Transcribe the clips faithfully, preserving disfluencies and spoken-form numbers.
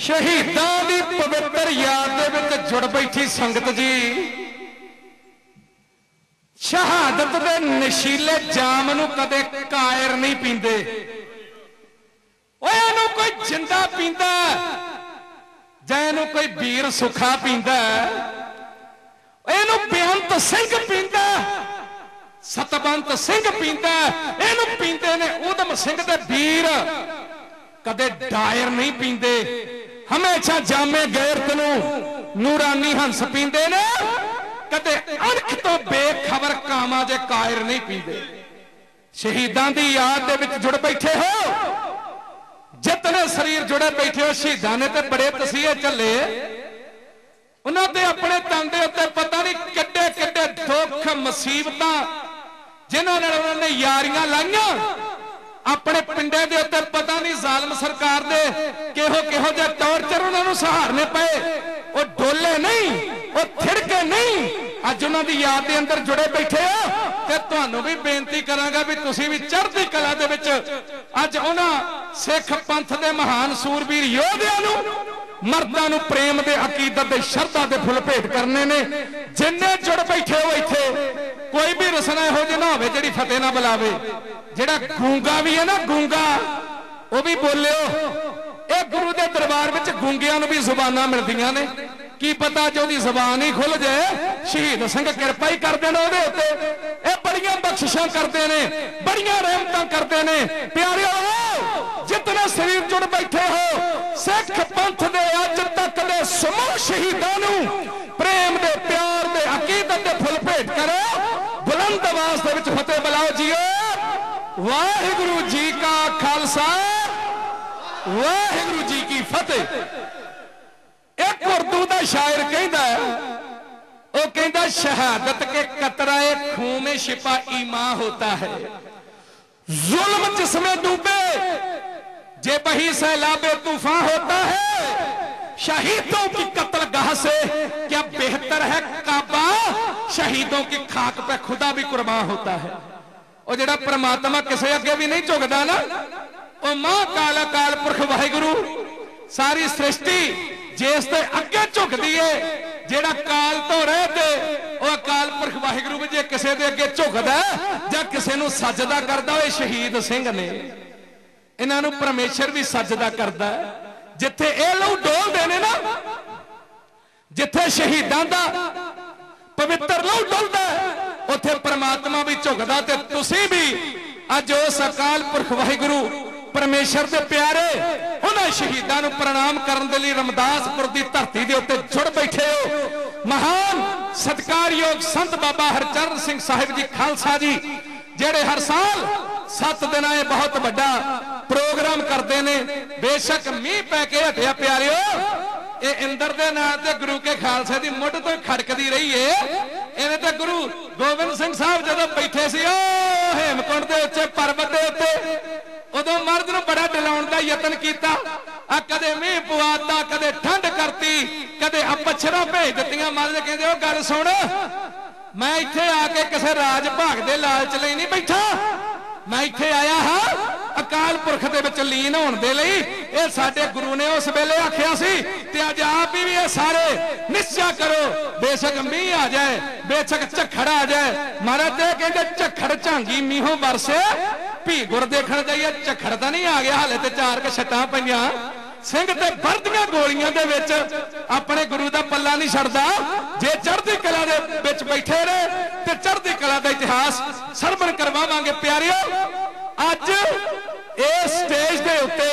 शहीदां दी पवित्र याद दे विच जुड़ बैठी संगत जी। शहादत दे नशीले जाम नूं कदे कायर नहीं पींदे। ओए कोई जिंदा पींदा जां कोई वीर सुखा पींदा, इहनूं बेअंत सिंह पींदा, सतबंत सिंह पींदा, इहनूं पींदे ने उधम सिंह दे वीर। कदे डायर नहीं पींदे, हमेशा जामे गैरत नूं नूरानी हंस पींदे ने। कदे अणख तो बेखबर कामा जे कायर नहीं पींदे। शहीदां दी याद दे विच जुड़ बैठे हो, जितने शरीर जुड़े बैठे हो। शहीदां ने ते बड़े तसीहे चले, उन्हां दे अपने तन दे उत्ते पता नहीं किड्डे किड्डे दुख मुसीबतां जिन्हां नाल उन्हां ने यारियां लाईयां। अपने पिंडे दे उत्ते पता नहीं जालम सरकार दे किहो किहो जे टॉर्चर उन्हां नूं सहारने पए। वो डोले नहीं, वो थिड़के नहीं। अज उन्हां दी याद दे अंदर जुड़े बैठे हो ते तुहानूं भी बेनती करांगा भी तुसीं भी चढ़दी कला दे विच अज उन्हां सिख पंथ दे महान सूरबीर योधियां नूं मर्दां नूं प्रेम दे अकीदत दे शरधा दे फुल भेट करने ने। जिन्ने जुड़ बैठे हो इत्थे कोई भी रसना इहो जिहा ना होवे जिहड़ी फतेह ना बुलावे। जिहड़ा गूंगा भी है ना, गूंगा वो भी बोलिओ। ये गुरु के दरबार में गूंगियां नूं भी जुबानां मिलदियां ने। की पता जो दी जुबान ही खुल जाए, शहीद सिंह कृपा ही करते हैं उहदे उत्ते। ये बड़ियां बख्शिशां करते ने, बड़ियां रहमतां करते ने। प्यारे जितने शरीर जुड़ बैठे हो, सिख पंथ दे अज तक दे समूह शहीदां नूं प्रेम दे प्यार दे अकीदत दे फुल भेट करो। बुलंद आवाज दे विच फतेह बुलाओ जियो। वाहिगुरु जी का खालसा, वाहिगुरु जी की फतेह। एक उर्दू का शायर कहता है, वो कहता शहादत के कतराए खून में छिपा ईमान होता है। जुल्म जिसमें डूबे जे बही सैलाबे तूफान होता है। शहीदों की कत्लगाह से क्या बेहतर है काबा, शहीदों की खाक पे खुदा भी कुर्बान होता है। और जेड़ा परमात्मा किसी अगे भी नहीं झुकदा ना, वो मां काला काल पुरख वाहिगुरु सारी सृष्टि जिस ते अगे झुकदी है। जेड़ा काल तो रह दे वो अकाल पुरख वाहिगुरु भी जे किसी दे अगे झुकदा जां किसी नूं सजदा करदा, होए शहीद सिंह ने। इन्हां नूं परमेश्वर भी सजदा करदा है। जिथे ये लोग डोलदे ने ना, जिथे शहीदां दा पवित्र लहू डुलदा उत्थे परमात्मा भी झुकदा। ते तुसीं भी अज उस अकाल पुरख वाहिगुरु परमेश्वर दे प्यारे उन्हां शहीदां नूं प्रणाम करन दे लई रमदासपुर दी धरती दे उत्ते जुड़ बैठे हो। महान सत्कारयोग संत बाबा हरचरण सिंह साहिब जी खालसा जी, जेड़े हर साल सत्त दिन ये बहुत बड़ा प्रोग्राम करते हैं। बेशक मीह पै के हटिया प्यारिओ, ये इंदर दे नाम ते गुरु के खालसे की मुठ तो खड़कती रही है। इन्हें तो गुरु गोबिंद सिंह साहब जो बैठे सी हेमकुंड के उच्चे पर्वत के उत्ते, उदों मर्द नूं बड़ा डलाउण दा यतन कीता। आ कदे मीह पवाता, कदे ठंड करती, कदे अपछरां भेज दित्तियां। मर्द कहंदे ओ गल सुण, मैं इत्थे आके किसी राज भाग दे लालच लई नहीं बैठा। मैं इत्थे आया हाँ अकाल पुरख दे विच लीन होण दे लई। ये साडे गुरु ने उस वेले आखिया सी ते अज आप भी ये सारे निश्चय करो, बेशक मीह आ जाए, बेशक झक्खड़ आ जाए। महाराज ते कहंदे झक्खड़ झांगी मीहों बरसे, भी गुर देखण जाइए झक्खड़ तां नहीं आ गया, हाले ते चार क छटां पईयां। सिंह ते बरदियां गोलियां दे विच अपने गुरु दा पल्ला नहीं छड़दा। जे चढ़दी कला दे विच बैठे रहे ते चढ़दी कला दा इतिहास सरवण करवावांगे। प्यारिओ अज इस स्टेज दे उत्ते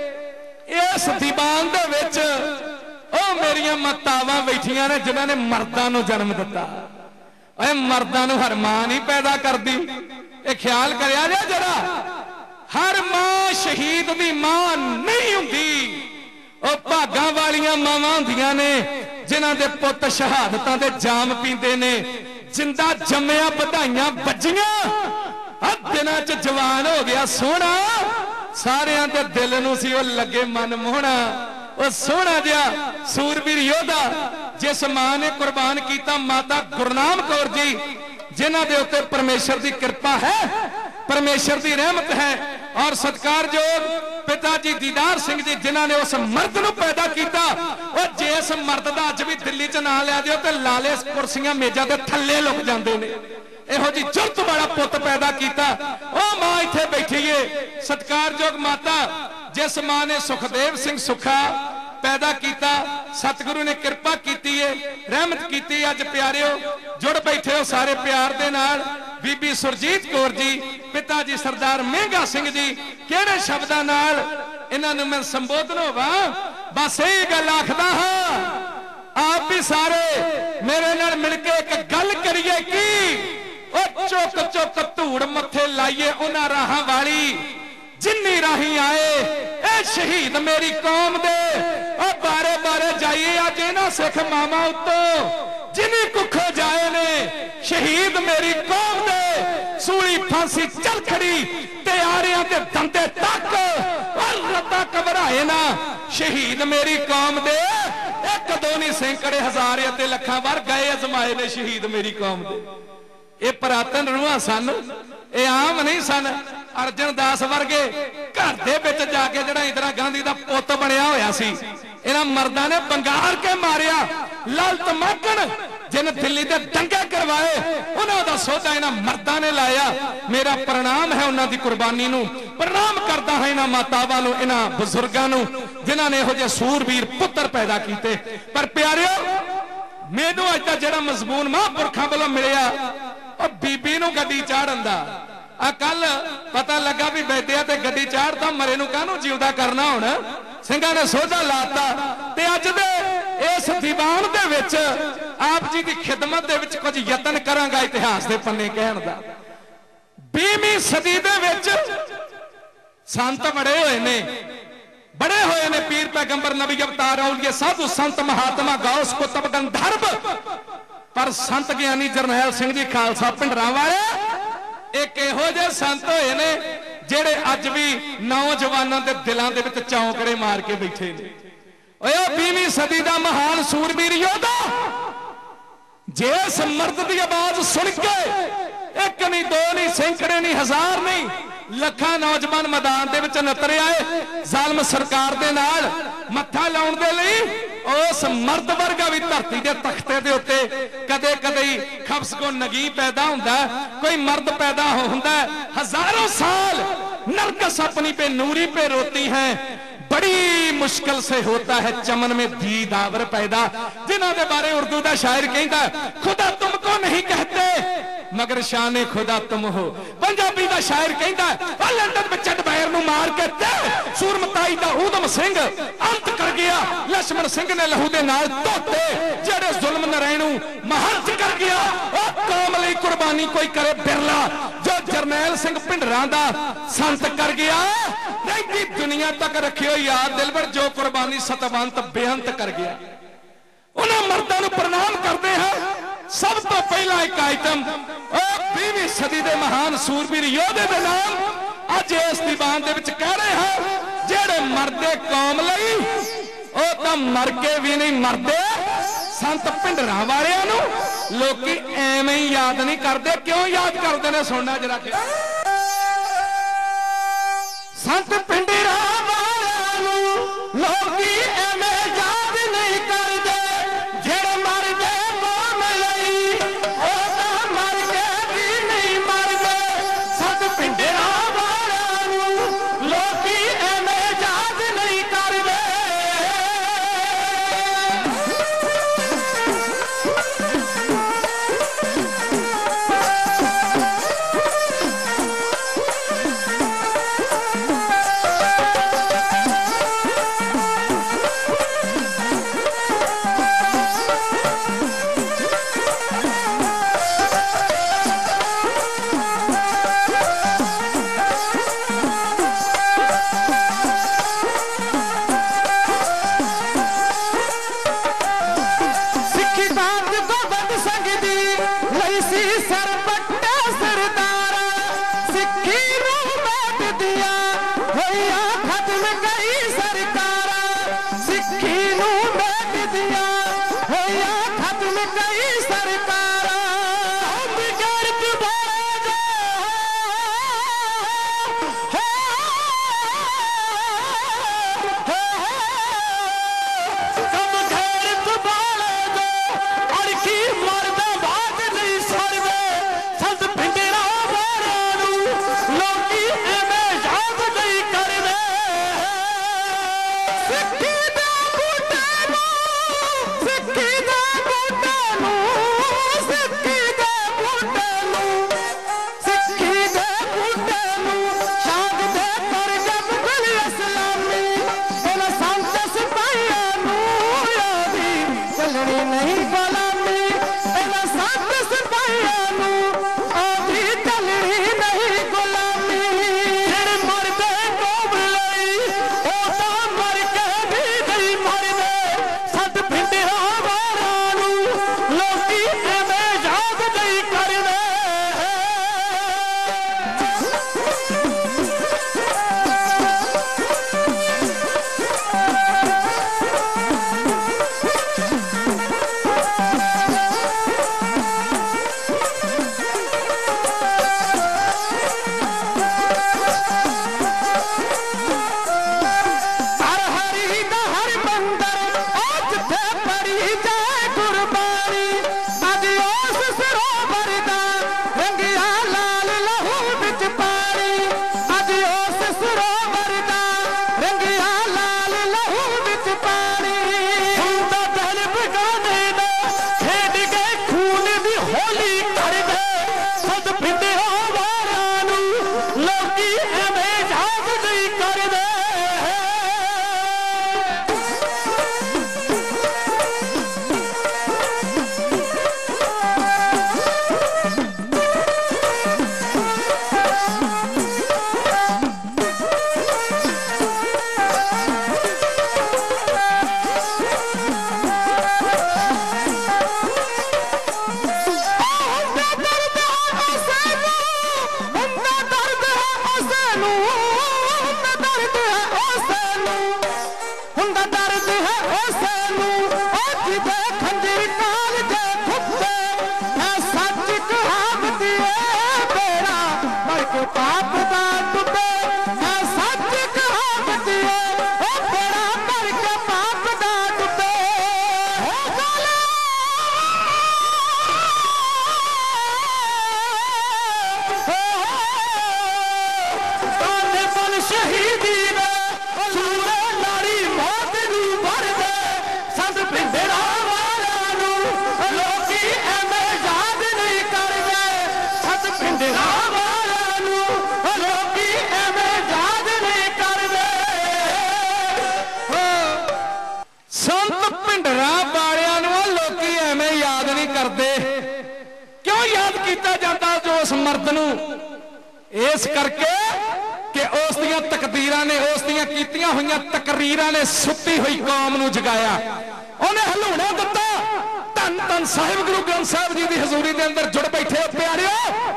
इस दीवान दे विच ओ मेरियां मातावां बैठियां ने जिन्हां ने मर्दां नूं जन्म दिता। ओए मर्दां नूं हर मां नहीं पैदा करदी, ये ख्याल करिया जे जरा। हर मां शहीद दी मां नहीं हुंदी। ਉਹ ਭਾਗਾਂ वालियां मावां हुंदियां ने जिन्हां दे पुੱਤ शहादतां दे जाम पींदे ने। जिंदा जम्मिया बधाइयां बजियां, हर दिनां च जवान हो गया सोहना। सारियां दे दिल नूं सी ओ लगे मन मोहना। ओ सोहना जिहा सूरबीर योधा जिस मां ने कुर्बान किया, माता गुरनाम कौर जी, जिन्हां दे उत्ते परमेश्वर दी कृपा है। परमेश्वर की रहमत है और सत्कारयोग पिता जी दीदार सिंह जी जिन्होंने उस मर्द को पैदा किया। और जिस मर्द का अज भी दिल्ली च ना लिया दियो तो लाले कुर्सियां मेजा के थले लुक जाते हैं। इहो जी जुरत वाला पुत पैदा किया। ओ मां इत्थे बैठी है सत्कारयोग माता जिस मां ने सुखदेव सिंह सुखा पैदा किया। सतगुरु ने कृपा की है रहमत की। अज प्यारिओ जुड़ बैठे हो सारे प्यार दे नाल। बीबी सुरजीत कौर जी पिता जी सरदार मेहंगा सिंह जी किहड़े शब्दां नाल इन्हां नूं मैं संबोधन होवा। बस यही गल आखदा हां आप भी सारे मेरे नाल मिलके एक गल करिए कि ओ चुक चुक धूड़ मथे लाइए उन्हां राहां वाली जिन्नी राही आए ए शहीद मेरी कौम दे। और बारे बारे जाइए अज इन्हां सिख मामा उत्तों जिन्नी कुखो जाए ने शहीद मेरी कौम दे। सूली फांसी चल खड़ी तैयारियां दे दंदे तक और रत्ता घबराए ना शहीद मेरी कौम दे। एक दो नहीं सैकड़े हजारे ते लखां वार गए अजमाए ने शहीद मेरी कौम दे। ये पुरातन रूहां सन, ये आम नहीं सन। अर्जन दास वर्गे घर दे विच जाके जिहड़ा इंदिरा गांधी दा पुत बनया होया सी इन्हां मर्दां ने बंगार के मारिया। लालत माकन जिन दिल्ली दे दंगे करवाए उन्हां दा सौदा इन्हां मर्दां ने लाया। मेरा प्रणाम है उन्हां दी कुर्बानी नूं, प्रणाम करदा हां इन्हां मातावां नूं, इन्हां बुजुर्गां नूं जिन्हां ने इहो जिहे सूरवीर पुत्तर पैदा कीते। पर प्यारिओ मैनूं अज दा जिहड़ा मजमून महापुरखां वालों मिलिया और बीबी नूं गड्डी चाढ़न दा आ कल पता लगा भी बैठिया ते गड्डी चाढ़ता मरे नूं काहनूं जिउंदा करना। हुण ਸਿੰਘਾਂ ने सोधा लाता ते अज दे इस दीवान दे विच आप जी की खिदमत दे विच कुछ यतन करांगा इतिहास दे पन्ने कहण दा। बीसवीं सदी दे विच संत बड़े होए ने बड़े होए ने पीर पैगंबर नबी अवतार औलिया साधु संत महात्मा गौस कुतुब गंधर्व। पर संत ज्ञानी जरनैल सिंह जी खालसा पिंडरां वाले एक इहो जिहे संत होए ने जेड़े अज भी नौजवानों के दिलों के विच चौंकड़े मार के बैठे ने। बीसवीं सदी का महान सूरवीर योद्धा जिस मर्द की आवाज सुन के एक नहीं दो नहीं सैकड़े नहीं हजार नहीं लखां नौजवान मैदान दे विच नतरे आए जालम सरकार दे नाल मत्था लाउण दे लई। उस मर्द वर्गा भी धरती के तख्ते दे उत्ते कदे कदे खब्स को नगी पैदा हुंदा, कोई मर्द पैदा होंदा। हजारों साल नरकस अपनी पे नूरी पे रोती है, बड़ी मुश्किल से होता है चमन में दीदावर पैदा। जिन्हां दे बारे उर्दू का शायर कहता खुदा तुमको नहीं कहते मगर शाने खुदा तुम हो। पंजाबी का शायर कहता लंदन में चटबैर नूं मार के सूरमताई दा ऊधम सिंह अंत कर गया। लक्ष्मण सिंह ने लहू दे नाल धोते जेड़े जुल्म नरैणू महंत कर गया। ओ कौम लई कुर्बानी कोई करे बिरला जो जरनैल सिंह भिंडरां दा संत कर गया। नहीं दुनिया तक रखियो याद दिलबर जो कुर्बानी सतवंत बेअंत कर गया। उन्हां मर्दां नूं प्रणाम करते हैं। सब तो पहला एक आइटम बीसवीं सदी के महान सूरवीर योद्धे के नाम अज इस दीवान दे विच कह रहे हैं जेड़े मरदे कौम लई ओ तां मर के भी नहीं मरदे। संत भिंडरां वालियां नूं लोकी एवें ही याद नहीं करते। क्यों याद करते ने सुनना जरा। संत भिंडरां वालियां नूं लोकी एवें याद नहीं करते जेड़े मर गए कौम लई ओ तां मर के भी नहीं मरदे। संत भिंडरां वालियां नूं लोकी एवें याद नहीं करते। वरदा रंगिया लाल लहू विच पानी हुंदा दिल बेगाने दा खेड गए खून दी होली कर दे सद पिंडे वारां नूं लोकी एवें याद नहीं करदे मर्द नूं इस करके कि उस दियां तकदीरां ने उस दियां कीतियां हुई तकरीरां ने सुती हुई कौम नूं जगाया उन्हें हलूणा दिता धन धन साहिब गुरु ग्रंथ साहिब जी की हजूरी के अंदर जुड़ बैठे प्यारिओ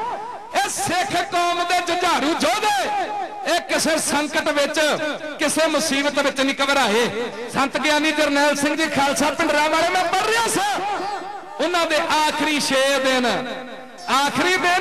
इस सिख कौम के जुझारू जोधे ये किसी संकट विच किसी मुसीबत विच नहीं घबराए संत ज्ञानी जरनैल सिंह जी खालसा पिंडरा वाले मैं पढ़ रहा सा उन्हां दे आखिरी छे दिन आखिरी दिन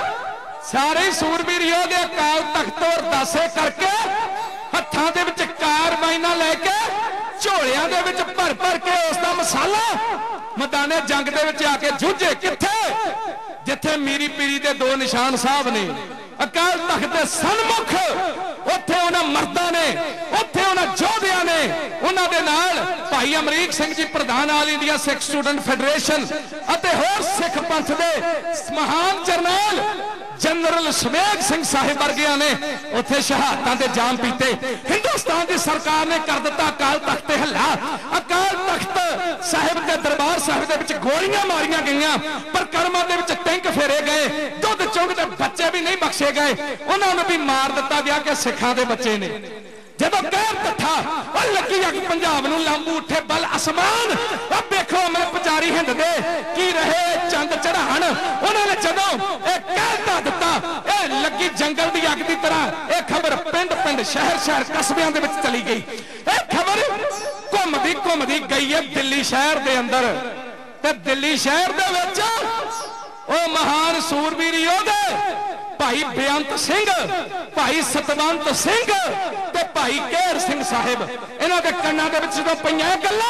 सारे सूरबीर योधे अकाल तख्त और दासे करके हत्थां दे विच कारबाइनां लैके झोलियां दे विच भर भर के उसका मसाला मैदाने जंग दे विच आके जूझे किथे जिथे मीरी पीरी दे दो निशान साहब ने अकाल तख्त दे सन्मुख उत्थे उन्हां मर्दां ने उत्थे उन्हां जोधियां ने उन्हां दे नाल भाई अमरीक सिंह जी प्रधान all India Sikh student federation अते होर सिख पंथ दे महान जरनैल जनरल सुमेघ सिंह साहिब वर्गिया ने उत्थे शहादतां दे जाम पीते हिंदुस्तान की सरकार ने कर दिता अकाल तख्त ते हल्ला अकाल तख्त साहिब के दरबार साहिब दे विच गोलियां मारियां गईयां परिक्रमा दे विच टैंक फेरे गए दुध चुंग दे बच्चे भी नहीं बख्शे गए उन्होंने भी मार दिता गया कि सिखां दे बच्चे ने जदों कहर तथा और लगी अग पंजाब नूं लांबू उठे बल आसमान अब देखो अमर पुजारी हिंद दे की रहे चंद चढ़ाण उन्होंने जदों ए कहता दिता ए लगी जंगल दी अग दी तरह ए खबर पिंड पिंड शहर शहर कस्बियां दे विच चली गई ए खबर घुमदी घुमदी गई है दिल्ली शहर दे अंदर ते दिल्ली शहर दे विच ओ महान सूरबीर योधे भाई बेअंत सिंह भाई सतवंत सिंह ते भाई केहर सिंह साहिब इन्हां दे कन्नां दे विच जदों पईआं गल्लां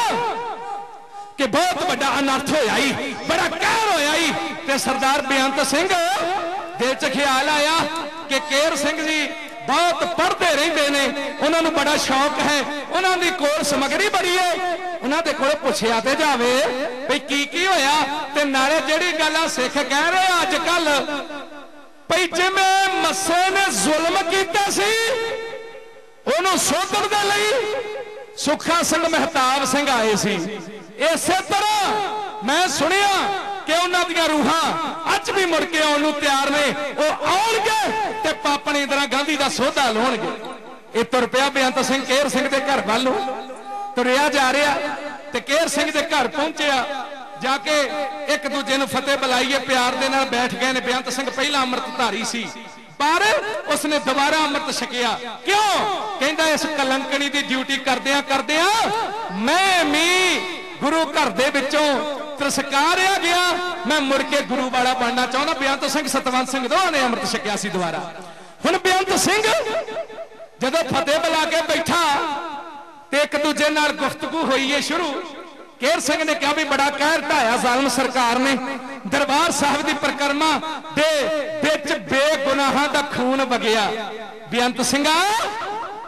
कि बहुत बड़ा अनर्थ होया ही बड़ा कहर होया ही ते सरदार बेअंत सिंह दिल च ख्याल आया कि केहर सिंह जी बहुत पढ़ते रहिंदे ने उन्होंने बड़ा शौक है उन्होंने कोल समगरी बड़ी है उन्होंने कोल पुछया ते जावे भई की की होया ते नाले जिहड़ी गल सिख कह रहे अजकल भई जिवें मस्से ने जुल्म कीता सी उहनूं सोधण दे लई सुखा सिंह महताब सिंह आए सी इसे तरह मैं सुनिया कि उन्हां दीयां रूहां अज भी मुड़ के आउण नूं तैयार ने वो आउणगे ते पापणी इंदिरा गांधी दा सोधा लाउणगे ये तुर पिया बेअंत सिंह केहर सिंह दे घर वल नूं तुरिया जा रहा ते केहर सिंह दे घर पहुंचिया जाके एक दूजे नूं फतेह बुलाईए प्यार दे नाल बैठ गए ने बेअंत सिंह पहला अमृतधारी सी पर उसने दोबारा अमृत छकिया क्यों कहंदा इस कलंकनी दी ड्यूटी करदियां करदियां मैं भी गुरु घर दे विचों तिरस्कारिया गया मैं मुड़ के गुरु वाला बनना चाहना बेअंत सिंह सतवंत सिंह दोवां ने अमृत छकिया सी दोबारा हुण बेअंत सिंह जदों फतेह बुला के बैठा ते एक दूजे नाल गुफ्तगू होई है शुरू केहर सिंह ने कहा भी बड़ा कहर ढाया जालम सरकार ने दरबार साहिब की परिक्रमा दे विच बेगुनाहां दा खून वगिया बेअंत सिंघा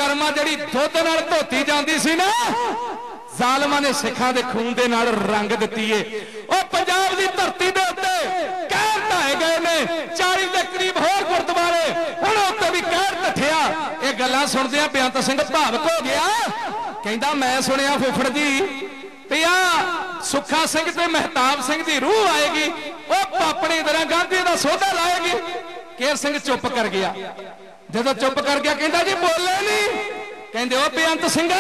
परिक्रमा जिहड़ी दुध नाल धोती जाती सी ना, जालमां ने सिखां दे खून दे नाल रंग दित्ती है। और पंजाब की धरती दे उत्ते कहर ढाए गए ने, चालीस के करीब होर गुरुद्वारे उन्हां उत्ते भी कहर ढठिया। ये गल्लां सुणदियां बेअंत सिंह भावुक हो गया, कहंदा मैं सुनिया फुफड़ जी ते आ सुखा सिंह ते महताब सिंह की रूह आएगी, वो पापणी इंदिरा गांधी का सोधा लाएगी। केर सिंह चुप कर गया, जदों चुप कर गया कहंदा जी बोले नहीं, कहंदे ओ बेअंत सिंह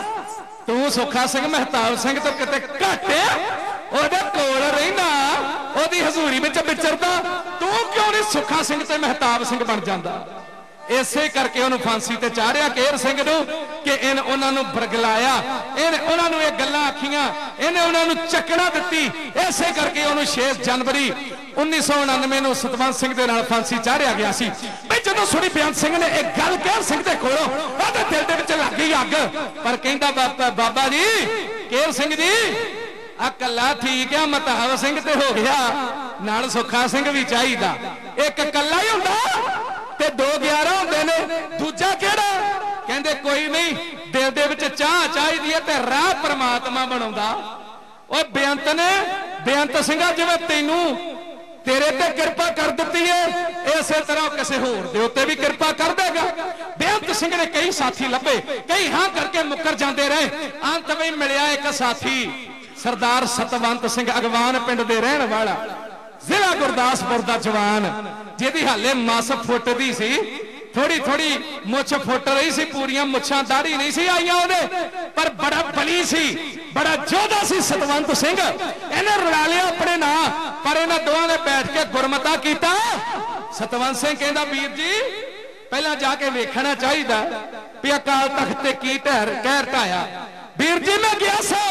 तू सुखा सिंह महताब सिंह तो किते घट है, ओदे कोल रहिंदा, ओदी हजूरी विच विचरदा, तू क्यों नहीं सुखा सिंह ते महताब सिंह बन जांदा। इसे करके उन्होंने फांसी ते चाढ़िया केर सिंह नूं कि इन उन्होंने बरगलाया, इन उन्होंने ये गल्लां आखियां, इन्हें उन्होंने चकड़ा दित्ती। इसे करके उन्होंने छे जनवरी उन्नीस सौ उनानवे नूं सतवंत सिंह दे नाल फांसी चाढ़िया गया सी। भाई जदों सुनी बेअंत सिंह ने एक गल केर सिंह दे कोलों, ओहदे दिल दे विच लग गई अग, पर कहंदा बाबा बाबा जी केर सिंह जी आ कल्ला ठीक है, महताब सिंह ते हो गया, नाल सुखा सिंह भी चाहिदा, एक कल्ला ही हुंदा ते दो ग्यारह होंदे ने, दूजा केड़ा? कहंदे कोई नहीं, दिल दे विच चाह चाहिदी है ते राह परमात्मा बनाउंदा। ओए बेअंत ने बेअंत सिंघा जिवें तैनू तेरे ते कृपा कर दित्ती है, इसे तरह किसी होर दे उत्ते भी कृपा कर देगा। बेअंत सिंह ने कई साथी लभे, कई हां करके मुकर जाते रहे, अंत में मिलिया एक साथी सरदार सतवंत सिंह अगवान पिंड दे रहण वाला, जिला गुरदासपुर का जवान, जिहदी हाले मस फुटदी सी, थोड़ी थोड़ी मुछ फुट रही सी, पूरियां मुछां दाढ़ी नहीं सी आईयां ओहदे, पर बड़ा बली सी, बड़ा जोधा सी सतवंत सिंह। इन्हें रला लिया अपने नां, पर इन्हां दोवां ने बैठ के गुरमता कीता। सतवंत सिंह कहंदा वीर जी पहला जाके वेखना चाहिदा भी अकाल तख्त ते की ढहर कहर ढाया। वीर जी मैं गया सा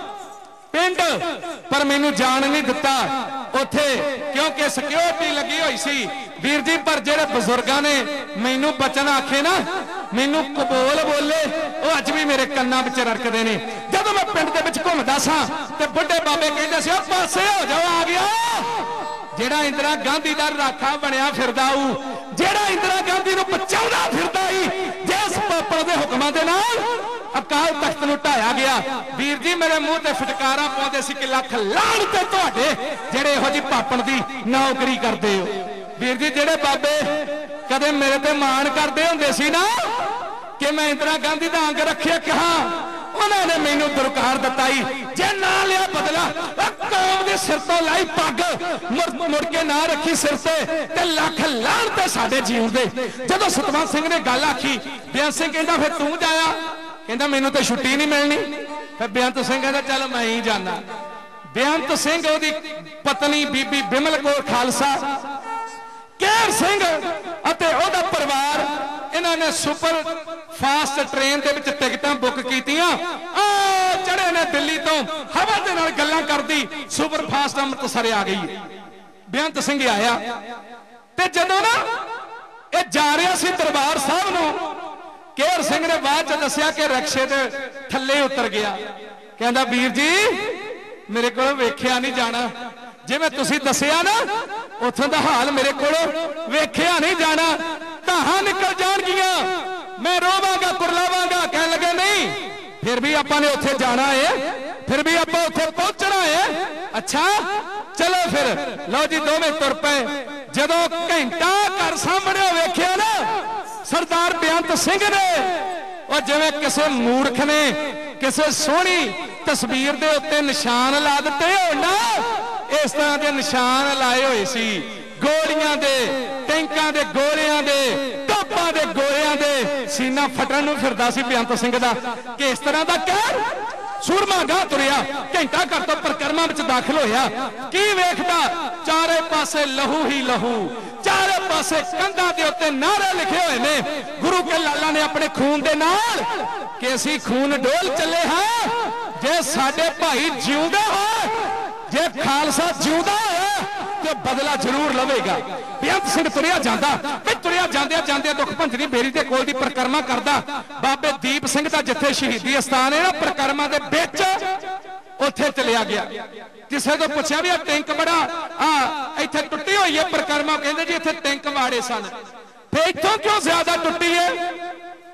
पिंड, पर मैनू जान नहीं दिता उथे, क्योंकि सिक्योरिटी लगी हुई सी वीर जी। पर जेड़े बजुर्गां ने मैनू बचन आखे ना, मैनू कबूल बोले, वो अज भी मेरे कन्नां विच रड़कदे ने। जदों मैं पिंड दे विच घुमदा सा ते बुढ़े बाबे कहंदे सी पासे हो जाओ, आ गया जेड़ा इंदिरा गांधी दा राखा बनया फिरदा हूं, जेड़ा इंदिरा गांधी नूं बचाउंदा फिरदा ही, जिस पापा दे हुक्मां दे नाल अकाल तख्त नूं ढाया गया। वीर जी मेरे मुंह ते फटकारा पाउंदे सी कि लख लाण ते तुहाडे जेड़े इहो जी पापण दी नौकरी करदे हो। वीर जी जेड़े बाबे कदे मेरे ते मान करदे हुंदे सी ना कि मैं इंदिरा गांधी दा अंग रखे कहा, उन्होंने मैनू दुरकार दिता ही, जे ना लिया बदला कौम दे सिर तो लाई पग मुड़ मुड़ के ना रखी सिर से ते लख लाण ते साडे जीवन दे। जदों सतवंत सिंह ने गल आखी, बेअंत सिंह कहंदा फिर तू जाया, कहंदा मैनू तो छुट्टी नहीं मिलनी। फिर बेअंत सिंह कहंदा चल मैं ही जाना। बेअंत सिंह ओदी पत्नी बीबी बिमल कौर खालसा, केर सिंह अते ओदा परिवार, इन्होंने सुपर फास्ट ट्रेन दे विच टिकटां बुक कीतियां, आ चढ़े ने दिल्ली तो हवा दे नाल गल्लां करदी सुपर फास्ट अमृतसर आ गई। बेअंत सिंह आया ते जदों ना ये जा रहा सी दरबार साहब नूं, केर सिंह ने बाद च दस्सिया कि रक्शे दे थल्ले उतर गया। कहंदा वीर जी मेरे को वेख्या नहीं जाना, जिवें तुसीं दस्सिया ना उत्थों दा हाल मेरे को वेख्या नहीं जाना, धाहां निकल जाणगियां, मैं रोवांगा कुरलावांगा। कह लगे नहीं फिर भी आपां ने उत्थे जाना है, फिर भी आपां उत्थे पहुंचना है। अच्छा चलो फिर लो जी दोवें तुर पे। जदों घंटा घर सामने वेख्या ना सरदार बेअंत सिंह ने, और जिवें किसी मूर्ख ने किसी सोहनी तस्वीर दे उत्ते निशान ला दिते हो ना, इस तरह के निशान लाए हुए सी, गोलियां दे, टैंकां दे गोलियां दे, तोपां दे गोलियां दे। सीना फटन नूं फिरदा सी बेअंत सिंह दा कि इस तरह दा कहर। सूरमा गाह तुरिया, घंटा घर तो परिक्रमा विच दाखिल होया, की वेखदा चारे पासे लहू ही लहू, चारे पासे कंधां दे उत्ते नारे लिखे हुए ने गुरु के लाला ने अपने खून दे नाल कि असीं खून डोल चले हां, जे साडे भाई जिउंदे होए, जे खालसा जिउंदा होए तो बदला जरूर लवेगा। बेअंत सिंह तुरिया जांदा, वे तुरिया जांदे जांदे दुख भंजनी बेरी दे कोल दी परिक्रमा करदा, बाबे दीप सिंह दा जिथे शहीदी अस्थान है ना परिक्रमा दे विच उत्थे चलिया गया। किसी तो पूछा भी टैंक बड़ा आ इत्थे टुटी हुई है परिक्रमा, कहंदे जी इत्थे टैंक वाड़े सन। फिर इत्थों क्यों ज्यादा टुटी है?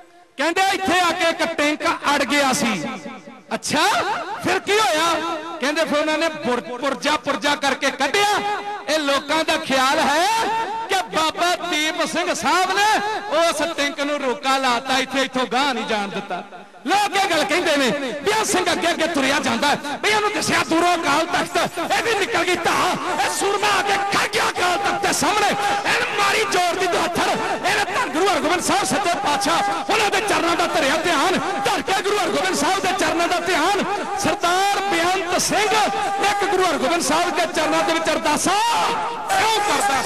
कहते इत्थे आके एक टैंक अड़ गया सी। अच्छा फिर की होया? कहते फिर उन्होंने पुरजा पुरजा करके कढ़िया। ये लोगों का ख्याल है कि बाबा दीप सिंह साहब ने उस टैंक नूं रोका लाता, इत्थे इत्थों गांह नहीं जाण दिता। लोग ये गल कहते हैं भी सिंह अगे अगे तुरिया जाता है, भी इन्होंने दसिया दूरों अकाल तख्त, ये भी निकल गई धा, ये सूरमा आके खड़ गया अकाल तख्त के सामने, इन मारी जोर दी हत्थर, इन्हें धन गुरु हरगोबिंद साहब सच्चे पातशाह उन्होंने चरणों का धरिया ध्यान, धर के गुरु हरगोबिंद साहब के चरणों का ध्यान। सरदार बेअंत सिंह एक गुरु हरगोबिंद साहब के चरणों के विच अरदासा क्यों करता?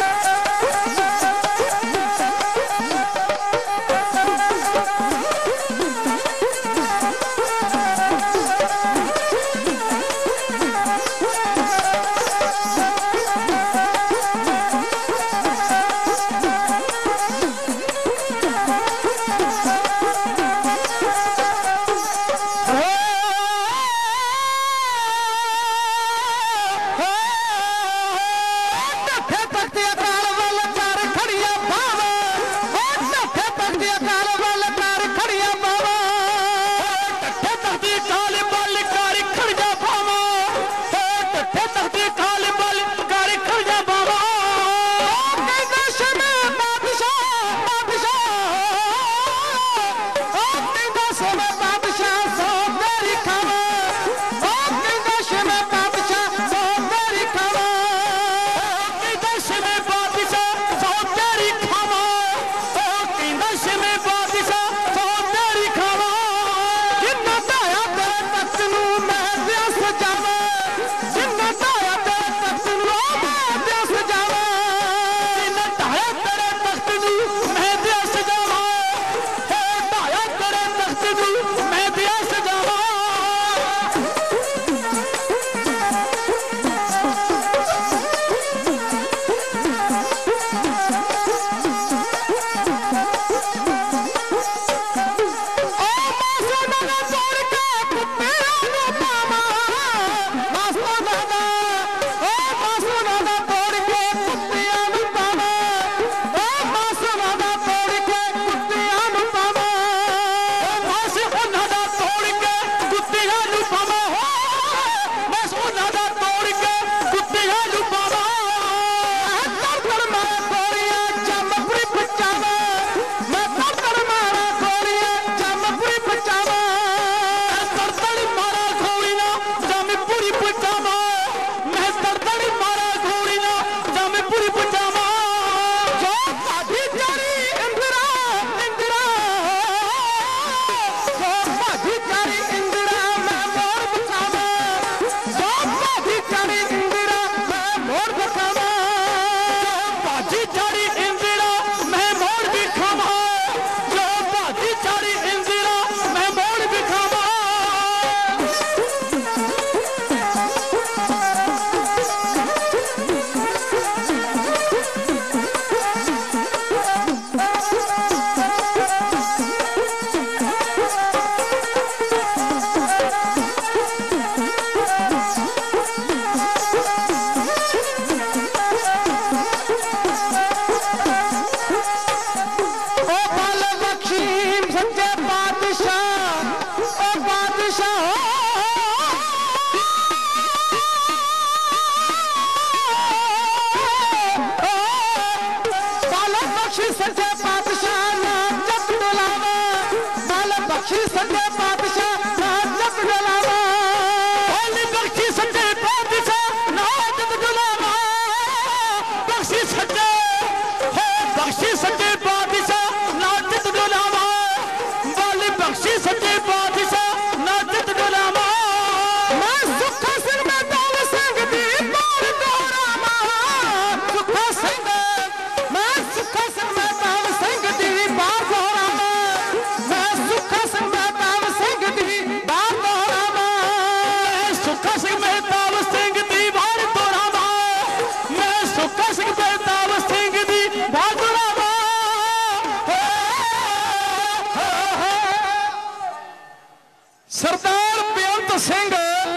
सरदार बेअंत सिंह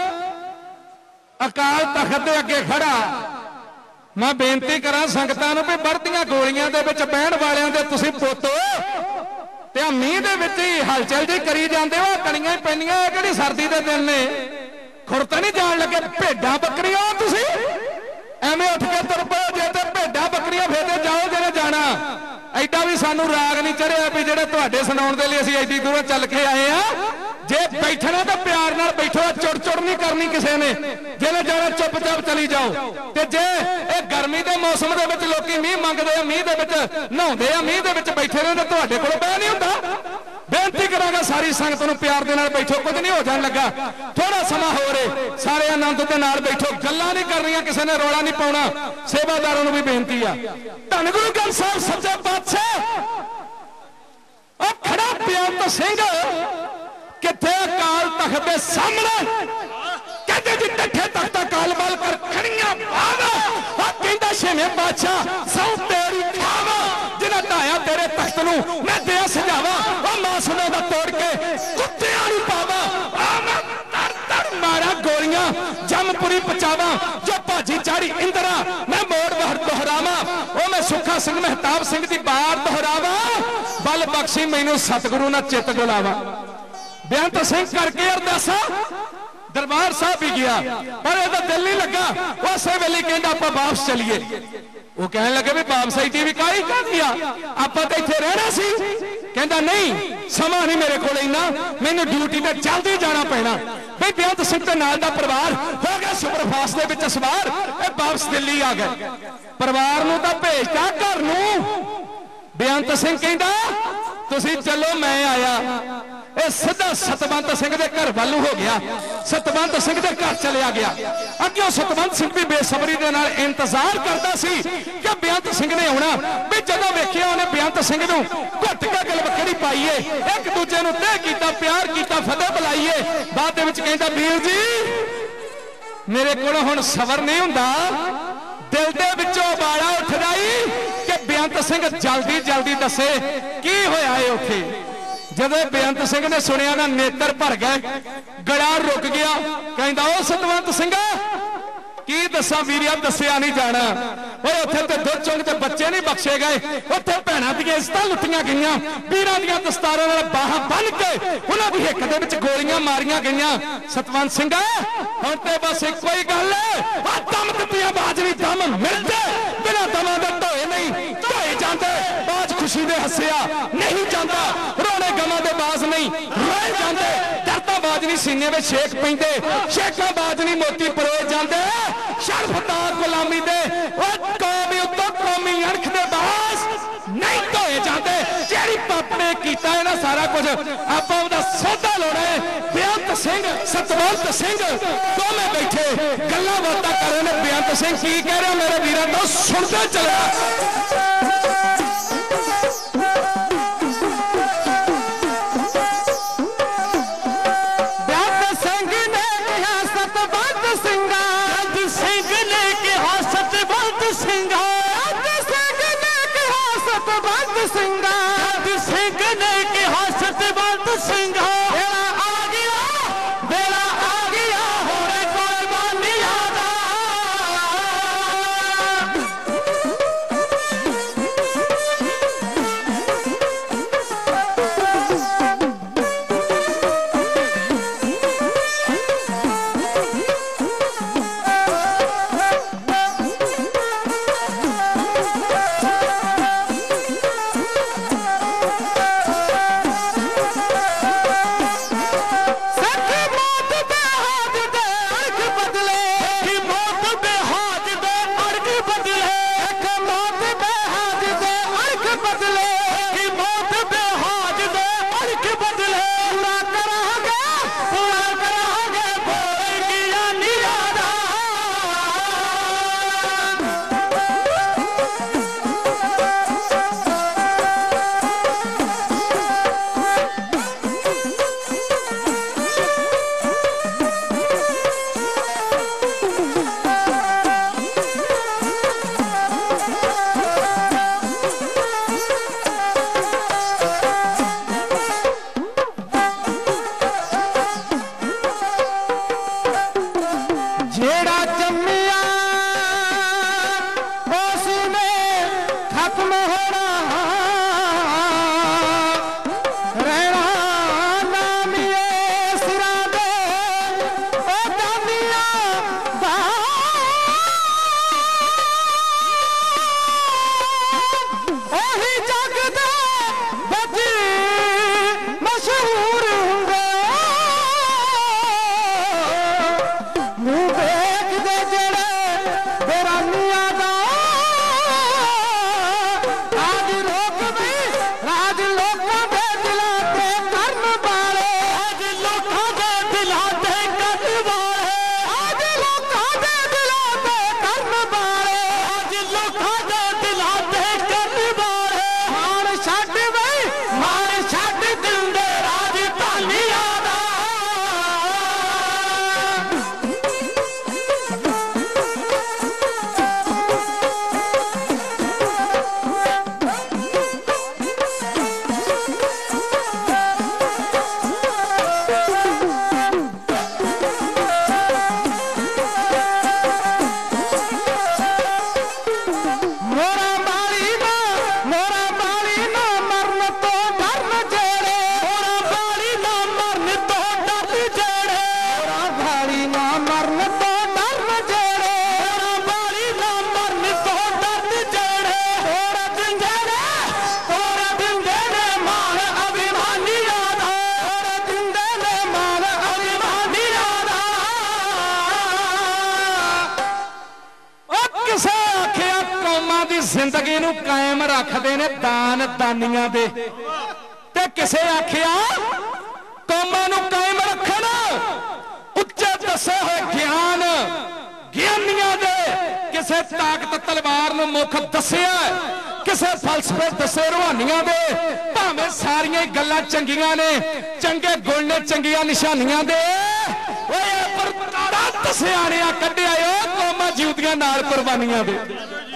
अकाल तख्त के अगे खड़ा। मैं बेनती करा संगतां नूं भी बढ़दियां गोलियां दे विच बहण वालियां दे तुसीं पुੱਤ ते मीह दे विच ही हलचल जी करी जांदे हो, कणियां ही पैंदियां, किहड़ी सर्दी दे दिन ने, खुर तां नहीं जाण लगे। भेडां बकरियां तुसीं एवें उठ के तुर पो, जे ते भेडां बकरियां फिर ते जाओ जिहने जाना। ऐडा भी सानू राग नहीं चढ़िया भी जेहड़े तुहाडे सुनाउण दे लई असीं एडी दूरों चल के आए आ। जे बैठना तो प्यार नाल बैठो, चुड़ चुड़ नहीं करनी किसी ने, जिहने जाना चुपचाप चली जाओ। ते जे ए गर्मी के मौसम दे विच लोकी मीह मंगदे आ, मीह दे विच नहाउंदे आ, मीह दे विच बैठे रहंदे, तुहाडे कोल बह नहीं हुंदा। बेनती करांगा सारी संगत नूं प्यार दे नाल बैठो, कुछ नहीं हो जाण लगा, थोड़ा समा हो रहे, सारे आनंद दे नाल बैठो, गल्लां नहीं करनियां, किसी ने रौला नहीं पाउणा। सेवादारां नूं भी बेनती आ। धन गुरु ग्रंथ साहिब सच्चे पातशाह ओ खड़ा बेअंत सिंह किथे अकाल तख्त दे सामने कहते जी डठे तख्त अकाल बाल कर खड़ियां बावा, ओ कहंदा छेवें बादशाह सौ तेरी खावा, जिन्हां ढाया तेरे तख्त नूं मैं दिया सजावा, ओ मासूमां दा तोड़ के कुत्तियां नूं पावा, आ मैं तर तर मारा गोलियां जमपुरी पचावा, जो भाजी चाड़ी इंदरा मैं मोड़ बहर दोहरावा, ओ मैं सुखा सिंह महताब सिंह दी बार दोहरावा, बल बख्शी मैनू सतगुरु ना चित डुलावा। बेअंत सिंह करके अरदासा दरबार साहब भी गया, पर ਇਹਦਾ दिल नहीं लगा। उसे वेले कहंदा आपां वापस चलीए। वो कहने लगे भी वापस आई टीवी काई कर दिया, आपां तो इत्थे रहना सी। कहंदा नहीं समा नहीं मेरे कोल इन्ना, मैनूं ड्यूटी ते जल्दी जाना पैना। भाई बेअंत सिंह ते नाल दा परिवार हो गया सुपरफास्ट दे विच सवार, ए वापस दिल्ली आ गए। परिवार नूं तां भेजता घर नूं। बेअंत सिंह कहंदा तुसीं चलो मैं आया। ਇਹ ਸਿੱਧਾ ਸਤਵੰਤ ਸਿੰਘ ਦੇ ਘਰ ਵੱਲ ਹੋ ਗਿਆ, ਸਤਵੰਤ ਸਿੰਘ ਦੇ ਘਰ ਚਲਿਆ ਗਿਆ। ਅੱਗੇ ਸਤਵੰਤ ਸਿੰਘ ਵੀ ਬੇਸਬਰੀ ਦੇ ਨਾਲ ਇੰਤਜ਼ਾਰ ਕਰਦਾ ਸੀ ਕਿ ਬੇਅੰਤ ਸਿੰਘ ਨੇ ਆਉਣਾ। ਵੀ ਜਦੋਂ ਵੇਖਿਆ ਉਹਨੇ ਬੇਅੰਤ ਸਿੰਘ ਨੂੰ ਘੁੱਟ ਕੇ ਗਲਵੱਕੜੀ ਪਾਈਏ, ਇੱਕ ਦੂਜੇ ਨੂੰ ਤਹਿ ਕੀਤਾ, ਪਿਆਰ ਕੀਤਾ, ਫਤਿਹ ਬੁਲਾਈਏ। ਬਾਅਦ ਦੇ ਵਿੱਚ ਕਹਿੰਦਾ ਵੀਰ ਜੀ ਮੇਰੇ ਕੋਲ ਹੁਣ ਸਬਰ ਨਹੀਂ ਹੁੰਦਾ, ਦਿਲ ਦੇ ਵਿੱਚੋਂ ਉਬਾਲਾ ਉੱਠਦਾ ਈ ਕਿ ਬੇਅੰਤ ਸਿੰਘ ਜਲਦੀ ਜਲਦੀ ਦੱਸੇ ਕੀ ਹੋਇਆ ਏ ਉੱਥੇ। जदों बेअंत सिंह ने सुनिया ना नेत्र भर गए, गला रुक गया। कहंदा ओ सतवंत सिंह की दसा वीरिया, दसिया नहीं जाना। और उत्थे ते दुध चुंग ते बच्चे नहीं बख्शे गए, उत्थे भैणां दियां इज्जतां लुटियां गईयां, वीरां दियां दस्तारां नाल बाहां बन के उन्हां दी हिक दे विच गोलियां मारियां गईयां। सतवंत सिंह हुण ते बस इक्को ही गल है, आ दम दित्तियां बाज नहीं दम मिलदे, बिना दमां दे ढोए नहीं ढोए जांदे। बाज खुशी दे हੱਸਿਆ नहीं जांदा, रोने गमां दे बाज नहीं रोए जांदे, दर्दां बाज नहीं सीने विच शेक पैंदे, शेकां बाज नहीं मोती परोए जांदे। शर्फतार गुलामी दे कौमी उत्तों कौमी अणख दे बाज नहीं धोए जाते। जेड़ी पप ने कीता है ना सारा कुछ आपां उहदा सौदा लाउणा है। बेअंत सिंह सतवंत सिंह दोवें बैठे गल्लां बातां कर रहे ने। बेअंत सिंह की कह रहा मेरे वीरां तो सुनते चलिया। नूं कायम रखते ने दान दानियां दे ते किसे आखिया कौमां नूं कायम रखण उच्चे दसे होए ज्ञान ज्ञानियां दे किसे ताकत तलवार नूं मुख दसिया किसे फलसफे दसे रूहानियां दे भावें सारियां गल्लां चंगियां ने चंगे गुण ने चंगियां निशानियां दे ओए पर तारा दसियाणियां कढिया ओ कौमां जीवदियां नाल कुर्बानियां दे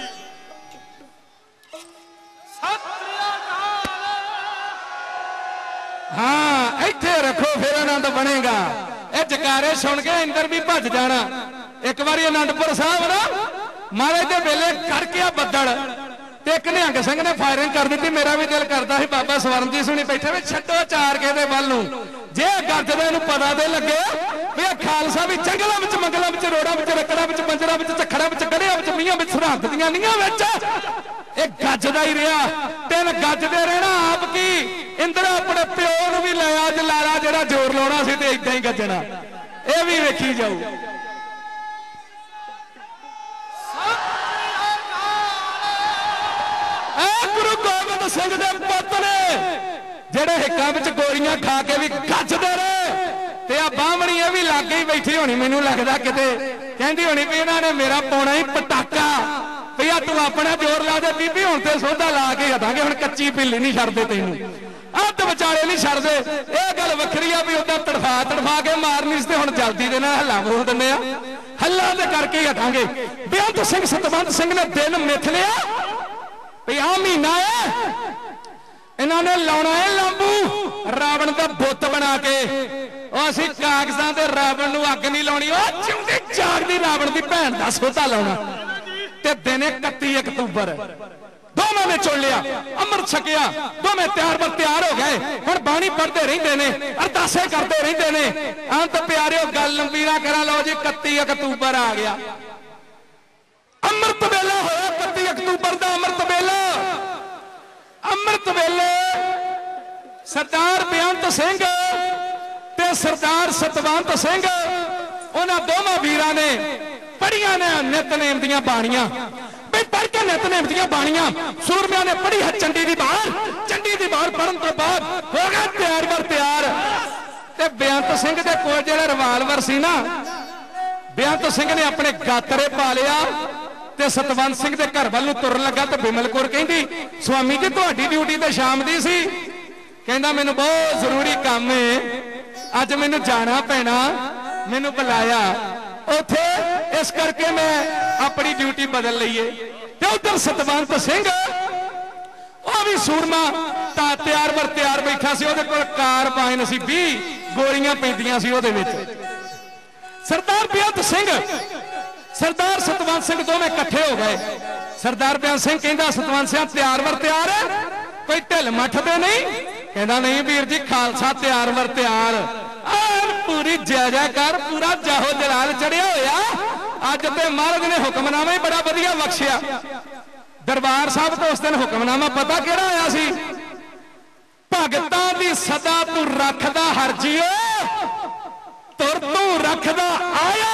हाँ इत्थे रखो फिर आनंद बनेगा। ये जकारे सुन के इंदर भी भज जाना। एक बार आनंदपुर साहब ना महाराज के वेले करके आ बदल ते एक निहंग सिंह ने फायरिंग कर दी। मेरा भी दिल करता है बाबा स्वर्ण जी सुनी बैठे भी छड्डो चार के वल नूं जे गरजदे नूं पता ते लगे भी खालसा भी जंगलों में मंगलों में रोड़ा में रकड़ा में बंजरा में झखड़ा में गड़िया में मीआं में सरहद दियां नीआं विच एक गजदा ही रहा तीन गजदे रहना। आप की इंदर अपने प्यो नूं भी लाया अज लाला जिहड़ा जोर लाउणा सी ते इदां ही गजना। यह भी वेखी जाऊ। गुरु गोबिंद सिंह दे पुत्त ने जेड़े हिक्कां विच गोलियां खा के भी गजदे रहे ते आ बाहमणी ये भी लागे ही बैठी होनी मैनूं लगदा किते कहंदी होनी भी इन्हां ने मेरा पाउणा ही पटाका भैया तू अपना जोर ला दे बीबी हुण ते सौदा ला के हटांगे हुण कच्ची पिल्ली नहीं छड्डदे तैनूं अध विचाले नहीं छड्डदे। यह गल वखरी आ भी उदा तड़फा तड़फा के मारनी ते हुण जल्दी दे नाल हल्ला बोल दिंदे आ हल्ला दे करके ही हटांगे। बेअंत सिंह सतवंत सिंह ने दिन मिथ लिया भी आ महीना है इन्हां ने लाउणा है लांबू रावण दा बुत बना के असीं कागजां ते रावण नूं अग नहीं लाउणी ओ जिउंदी जागदी रावण दी भैण दा सौदा लाउणा ते दिन इकत्ती अक्तूबर दोवें ने चुन लिया अमृत छकिया दोवें तैयार बर तैयार हो गए हुण बाणी पढ़ते रहिंदे ने अरदासे करते रहिंदे ने अंत प्यारे गल लंबी ना करा लो जी इकत्ती अक्तूबर आ गया अमृत वेला होया इकत्ती अक्तूबर दा अमृत वेला अमृत वेले सरदार बेअंत सिंह ते सरदार सतवंत सिंह उन्हां दोवां वीरां ने पढ़िया ने नितनेम दियां बाणियां पढ़ के नितनेम दियां बाणियां सूरमिया ने पढ़ी है चंडी दी बार चंडी दी बार पढ़न तो बाद हो गया तैयार बर तैयार ते बेअंत सिंह दे कोल जिहड़ा रिवाल्वर सी ना बेअंत सिंह ने अपने गातरे पा लिया ते सतवंत सिंह दे घर वल नूं तुरन लगा ते बिमल कौर कहंदी स्वामी जी तुहाडी ड्यूटी ते शाम दी सी कहंदा मैनूं बहुत जरूरी काम है अज मैनूं जाना पैना मैनूं बुलाया उथे इस करके मैं अपनी ड्यूटी बदल लीए। उधर सतवंत सिंह वह भी सूरमा ता तैयार बर तैयार बैठा सी उहदे कोल कारबाइन सी बीस गोलियां पैंदियां सी उहदे विच। सरदार बेअंत सिंह सरदार सतवंत सिंह दोवें इकट्ठे हो गए। सरदार बेअंत सिंह कहंदा सतवंत सिंह तैयार बर तैयार कोई ढिल मठ ते नहीं कहंदा नहीं वीर जी खालसा तैयार बर तैयार पूरी जय जयकार पूरा जाहो जलाल चढ़िया होया अज ते महाराज ने हुक्मनामा ही बड़ा वधिया बख्शिया। दरबार साहब तो उस दिन हुक्मनामा पता केड़ा आया सी भगतां दी सदा तू रखदा हरजियो तुर तू रखदा आया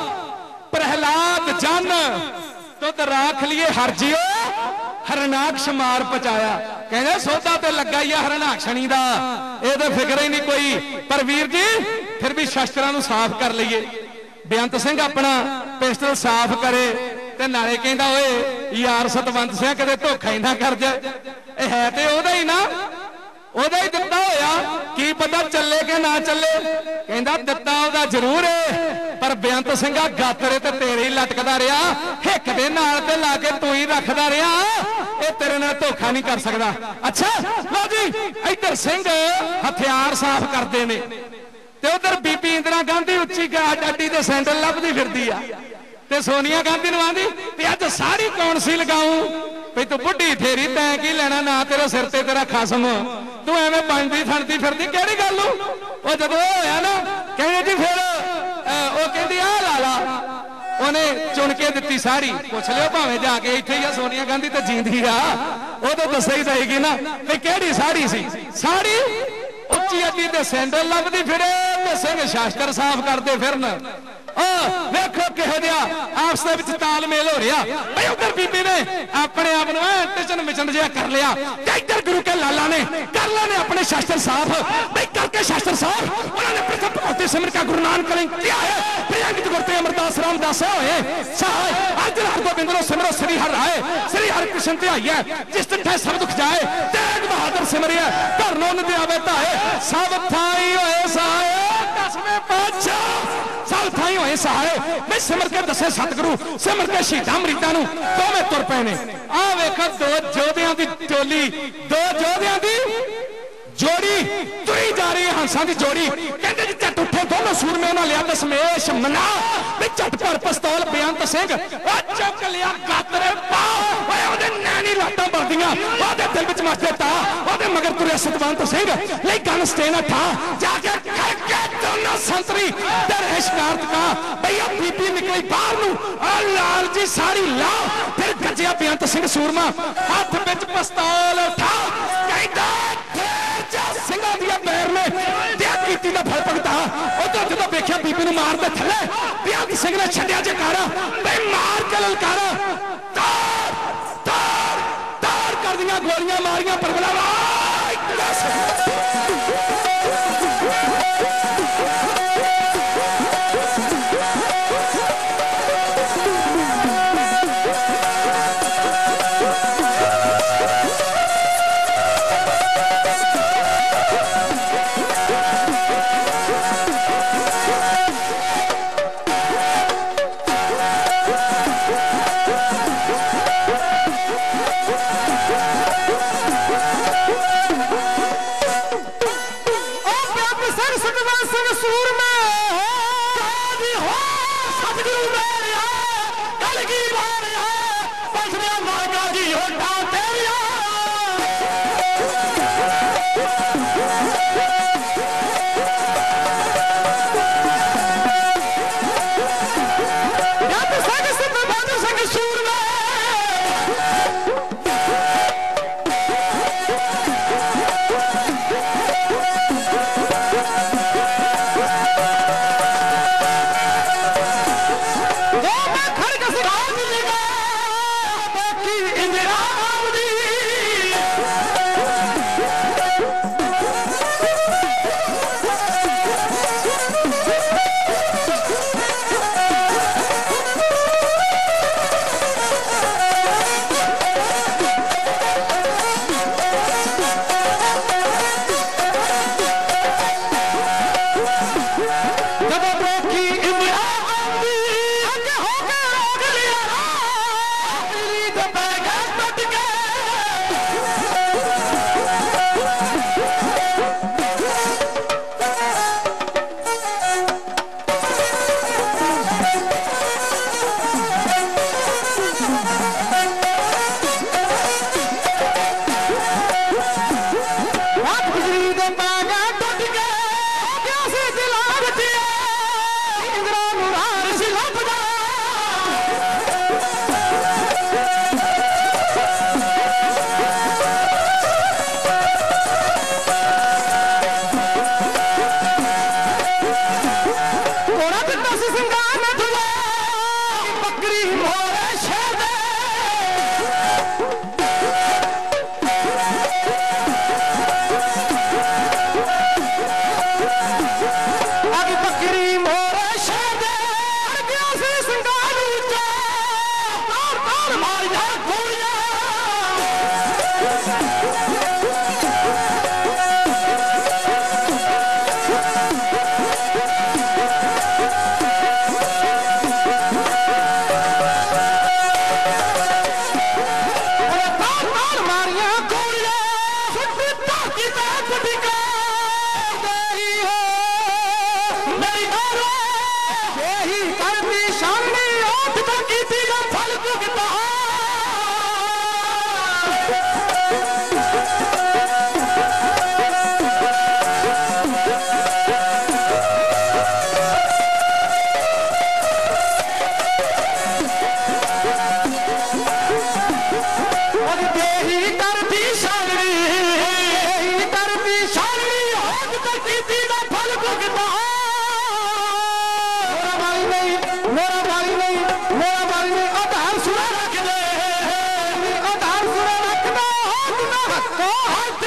प्रहलाद जन तुद राख लिए हरजियो हरनाक्ष मार पचाया कहने सौदा ते लगा ही हरनाक्षणी दा ये तो फिक्र ही नहीं कोई पर वीर जी फिर भी शस्त्रां नूं साफ कर लईए। बेअंत सिंह अपना पिस्टल साफ करे ते नाले कहंदा ओए यार सतवंत सिंह कदे धोखा ही ना कर जाए है ते ओहदा ही ना ओहदा ही दित्ता होया की पता चले कि ना चले कहंदा दित्ता ओहदा जरूर है पर बेअंत सिंह गातरे ते तेरे ही लटकदा रहा हिक दे नाल ते ला के तू ही रखदा रहा ये तेरे नाल धोखा नहीं कर सकदा। अच्छा लो जी इधर सिंह हथियार साफ करते ने ते उधर बीबी इंदिरा गांधी उच्ची अड्डी ते सैंडल लभदी फिरदी आ ते सोनिया गांधी नूं आंदी ते अज सारी कौन सी लगाऊं भी तू बुढ़ी थेरी तैं की लेना ना तेरे सिर ते तेरा खसम तू एवें बनदी थणदी फिरदी किहड़ी गल ओ जदों होया ना कहणे जी फिर ओ कहंदी आ ला ला उन्हें चुन के दित्ती साड़ी पुछ लियो भावें जाके इत्थे ही आ सोनिया गांधी ते जींदी आ ओ तो दस्से ही देगी ना भी किहड़ी साड़ी सी साड़ी उच्ची अड्डी ते सैंडल लभदी फिरे ते सिंह शास्त्र साफ करदे फिरन देखो किहो जिहा आपस दे विच तालमेल हो रहा भाई। उधर बीबी ने अपने आप को टिचन मिचन जिहा कर लिया, इधर गुरु के लाला ने कर लेने अपने शास्त्र साफ भाई करके शास्त्र साफ। उन्होंने प्रथम भगवती सिमर का गुरु नानक कलिंग किया है। प्रियंकित गुरते अमरदास रामदास होए सहाय अर्जुन हर गोबिंद रो सिमरो श्री हर राय श्री हर कृष्ण ते आई है। जिस तिठे सब दुख जाए तेग बहादुर सिमरिया घर नो न दिया बेटा है। सब थाई होए सहाय दसवें पातशाह सब थाई होए सहाय मैं सिमर के दसे सतगुरु सिमर के शहीदां मरीदां नूं दोवें तुर पए ने। आ वेखो दो जोधियां दी टोली दो जोधियां दी जोड़ी तुरी जा रही है हंसा की जोड़ी। कहते जी झट उठे दोनों सूरमे उन्हें लिया दशमेश मना झट पर पिस्तौल बेअंत सिंह चुक लिया गातरे पा नैनी लाटां बलदियां ओहदे दिल विच मचदे ता ओहदे मगर तुरे सतवंत सिंह ले गन स्टेन ठा जाके करके दोनों संतरी तेरे शिकारत का भैया बीबी निकली बाहर नूं लाल जी सारी ला फिर गजिया बेअंत सिंह सूरमा हाथ विच पिस्तौल उठा कहदा सिंघां दियां पैर ने त्या कीती दा फल भगता। उधर जदों वेख्या बीबी नूं मार दे थले बेअंत सिंह ने छड्डिया जकारा बई मार के ललकारा तार तार तार कर दियां गोलियां मारियां परगला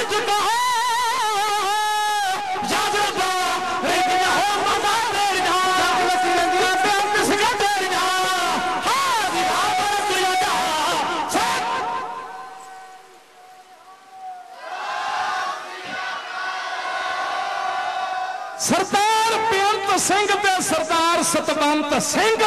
जुदा याजबा रेखना हो मजा तेरे जा वसी रंगिया बेअंत सिंगा तेरे जा हां दिखावर तुझा जा सरदार बेअंत सिंह ते सरदार सतवंत सिंह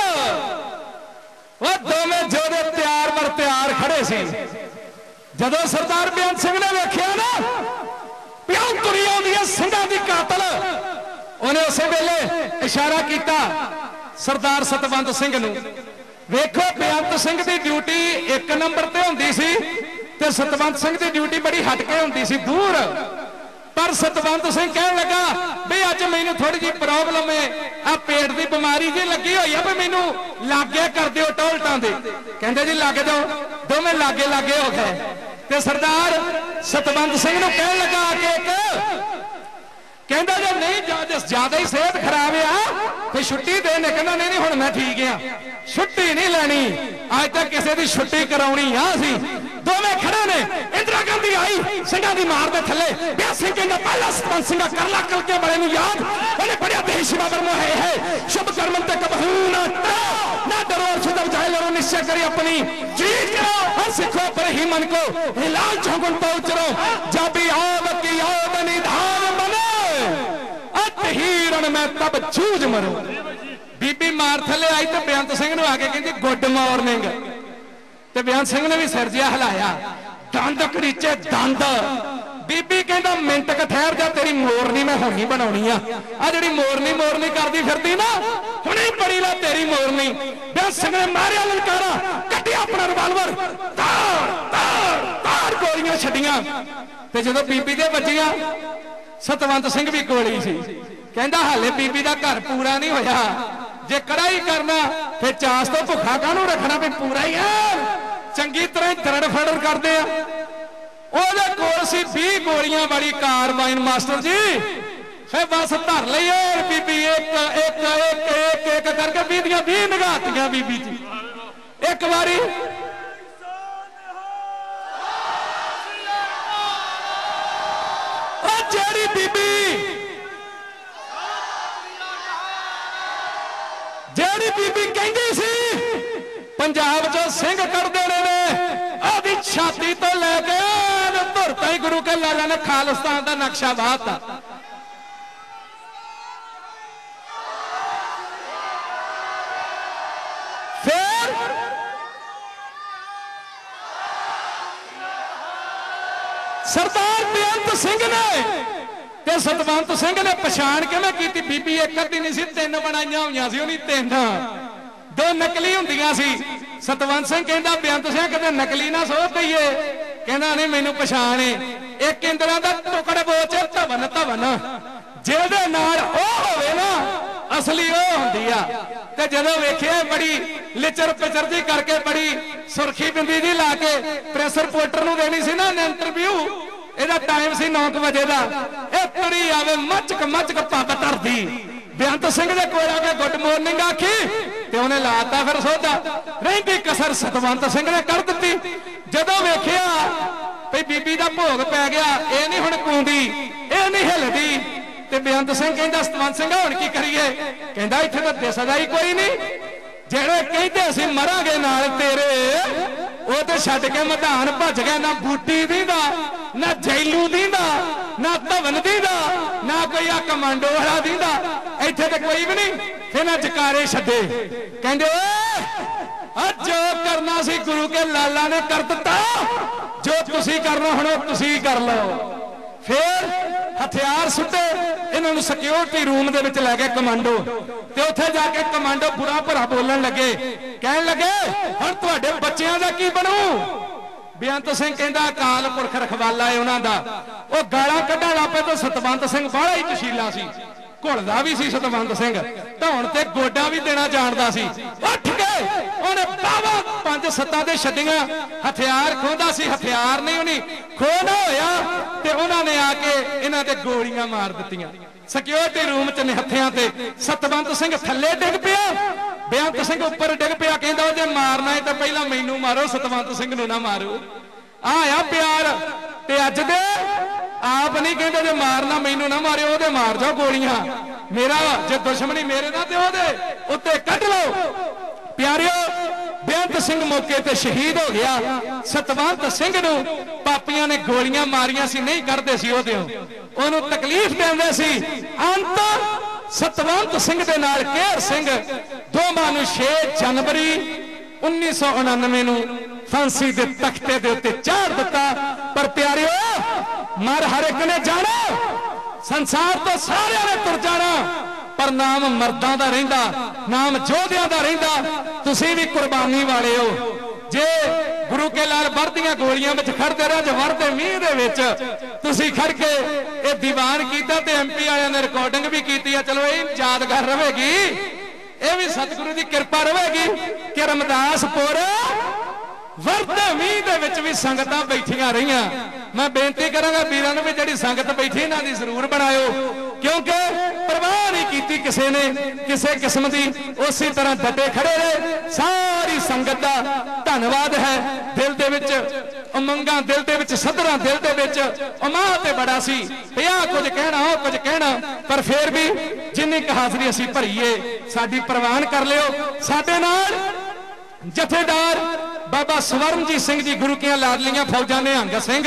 वो दोवें जोधे तैयार बर तैयार खड़े सी जदों सरदार बेअंत सिंह ने वेख्या ना प्यां तुरी आउंदी है सिंघां दी कातल उन्हें उस वेले इशारा किया सरदार सतवंत सिंह नूं वेखो बेअंत सिंह दी ड्यूटी एक नंबर ते हुंदी सी ते सतवंत सिंह दी ड्यूटी बड़ी हटके हुंदी सी दूर पर सतवंत सिंह कह लगा भी अज मैनू थोड़ी जी प्रॉब्लम है आ पेट की बीमारी जी लगी हुई है भी मैनू लागे कर दियो टोलटां दे कहंदे जी लागे दो दोवें लागे लागे हो गए ते सरदार सतवंत सिंह नूं कह लगा के कहंदा जे नहीं ज्यादा ही सेहत खराब है फिर छुट्टी देने कहंदा नहीं नहीं हुण मैं ठीक हाँ छुट्टी नहीं लैनी अज तक किसी की छुट्टी कराउणी आ सी दोवें खड़े ने इंदिरा गांधी आई सिंघां दी मार दे थले बेअंत सिंह कहंदा पहला सतवंत सिंह कर ला कल के बड़े नूं याद उन्हें पढ़िया देश बाबर मोहे है शुभ कर्म ते कबहू ना ना डरो और शुद्ध जाए लड़ो निश्चय करी अपनी जीत करो हर सिखो पर ही मन को हिलाल चौगुन पहुंच रो जब आव की आव निधान बने अतहीरण में तब जूझ मरो बीबी मार थले आई तो बेअंत सिंह नूं आके कहंदी गुड मॉर्निंग ते बेअंत सिंह ने भी सिर जिहा हिलाया दंद करीचे दंद बीबी कहंदा मिंट क ठहर जा तेरी मोरनी मैं हुणी बनाउणी आ आ जिहड़ी मोरनी मोरनी करदी फिरदी ना हुणे बड़ी ला तेरी मोरनी बेअंत सिंह ने मारिया ललकारा कड्डिया अपना रिवाल्वर ताड़ ताड़ ताड़ गोलियां छड्डियां ते जदों बीबी दे वज्जियां सतवंत सिंह भी कोली सी कहंदा हाले बीबी दा घर पूरा नहीं होया जे कड़ाई करना फिर चास तो भुखा कानू रखना भी पूरा ही है चंगी तरह दरड़ फड़ड़ करते हैं कोल सी बीस गोलियां वाली कारबाइन मास्टर जी फिर बस धर ली बीबी एक एक एक एक एक करके बीस दियां बीस निगाहतियां बीबी जी एक बारी जेड़ी बीबी जेड़ी बीबी कहंदी सी पंजाब चो सिंह कढ़ देने ने आदी छाती तो लेके धुर ताई गुरु के लाला ने खालिस्तान का नक्शा बाता फिर सरदार बेअंत सिंह ने ते सतवंत सिंह ने पछाण किवें कीती बीबी एक अद्धी नहीं सी तीन बनाईयां होईयां सी उहनी तीन दो नकली हुंदियां सी सतवंत सिंह कहंदा बेअंत सिंह कदे नकली ना सोच दईए कहंदा नहीं मैनूं पछाण है एक इंद्रा दा टुकड़ बोच धवन धवन जिहदे नाल ओह होवे ना असली ओह हुंदी आ ते जदों वेखिआ बड़ी लिचर पिचर जी करके बड़ी सुरखी बिंदी जी ला के प्रेस रिपोर्टर नूं देनी सी ना इंटरव्यू ਇਹਦਾ टाइम सी नौ बजे का तुरी आवे मचक मचक पब धरती बेअंत सिंह दे कोल आके गुड मॉर्निंग आखी ते उन्हें लाता फिर सोचा रही कसर सतवंत सिंह ने कर दी जदों वेखिया भी बीबी का भोग पै गया ये नहीं हुण कूंदी ये नहीं हिलदी ते बेअंत सिंह कहंदा सतवंत सिंह हुण की करिए कहंदा इत्थे तां दिसदा ही कोई नहीं जेड़े कहते असीं मरांगे नाल तेरे वो तो छड्ड के मैदान भज गया ना बूटी दींदा ना जैलू दींदा ना धवन दींदा ना कोई आ कमांडो वाला दींदा इत्थे ते कोई भी नहीं फिर ना जकारे छड्डे कहंदे जो करना सी गुरु के लाला ने कर दिता जो तुसी करना हुण तुसी कर लो फिर हथियार सुटे इन्होंने सिक्योरिटी रूम दे विच लै गए कमांडो ते उत्थे जाके कमांडो बुरा भरा बोलन लगे कहन लगे हुण तुहाडे बच्चियां दा की बनू बेअंत सिंह कहंदा अकाल पुरख रखवाला है उन्हां दा ओ गालां कढण लग पे तो सतवंत सिंह बाहला ही जशीला सी घुलदा भी सी सतवंत सिंह धौण ते गोडा भी देना जाणदा सी उठ के उहने बावा पंज सत्तां दे छड्डियां हथियार खोंदा सी हथियार नहीं उहनी खोना होया ते उन्हां ने आके इन्हां ते गोलियां मार दित्तियां सिक्योरिटी रूम च निहत्थियां ते सतवंत सिंह थल्ले डिग पिया बेअंत सिंह उपर डिग पिया कहंदा जे मारना है तो पहला मैनू मारो सतवंत सिंह नूं ना मारो आया प्यार ते अज दे आप नहीं कहते जो मारना मैनू ना मारे ओदे मार जाओ गोलियां मेरा जो दुश्मनी मेरे ना तो ओदे उत्ते कट लो। प्यारियो बेअंत सिंह मौके ते शहीद हो गया। सतवंत सिंह नू पापियां ने गोलियां मारियां सी नहीं करते सी ओदे ओनू तकलीफ देंदे सी। अंत सतवंत सिंह दे नाल केहर सिंह दोवां नू छे जनवरी उन्नीस सौ उनानवे नू फांसी दे तख्ते दे उत्ते चाड़ दिता। पर प्यारियो मर हर एक ने जाना, संसार तो सारे ने तुर जाना, पर नाम मर्दां दा रहिंदा, नाम योद्धियां दा रहिंदा। तुसीं भी कुर्बानी वाले हो। जे गुरु के लाल वर्दियां गोलियां विच खड़दे रहे जो वरदे मींह दे विच तुसीं खड़ के ये दीवान कीता ते एम पी वालियां ने रिकॉर्डिंग भी कीती है। चलो ये यादगार रहेगी, ये भी सतगुरु की कृपा रहेगी कि रमदासपुर वरदे मींह दे विच भी संगतां बैठियां रहियां। मैं बेनती करांगा वीरां नूं भी जिहड़ी संगत बैठी इन्हां दी जरूर बनायो, क्योंकि परवाह नहीं की किसी ने किसी किस्म की, उसी तरह डटे खड़े रहे। सारी संगत का धन्यवाद है। दिल दे विच उमंगां, दिल दे विच सदरां, दिल दे विच उमाह ते बड़ा सी पिया कुछ कहना हो कुछ कहना, पर फिर भी जिन्नी क हाजरी असीं भरीए साडी प्रवान कर लियो। साडे नाल जथेदार बाबा स्वरणजीत सिंह जी गुरु की लाडलियां फौजां निहंग सिंह,